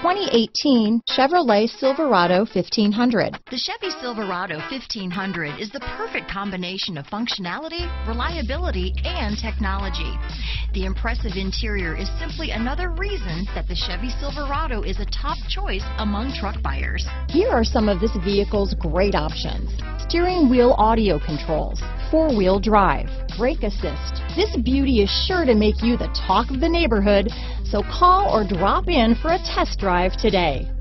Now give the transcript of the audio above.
2018 Chevrolet Silverado 1500. The Chevy Silverado 1500 is the perfect combination of functionality, reliability, and technology. The impressive interior is simply another reason that the Chevy Silverado is a top choice among truck buyers. Here are some of this vehicle's great options: steering wheel audio controls, four-wheel drive, brake assist. This beauty is sure to make you the talk of the neighborhood, so call or drop in for a test drive today.